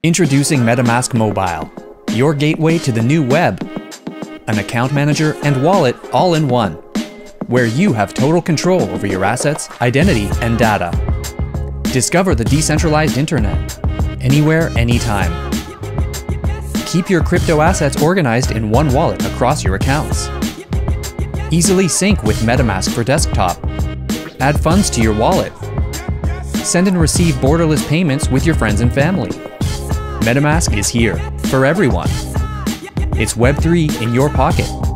Introducing Metamask Mobile, your gateway to the new web. An account manager and wallet all in one, where you have total control over your assets, identity, and data. Discover the decentralized internet, anywhere, anytime. Keep your crypto assets organized in one wallet across your accounts. Easily sync with Metamask for desktop. Add funds to your wallet. Send and receive borderless payments with your friends and family. Metamask is here for everyone. It's Web3 in your pocket.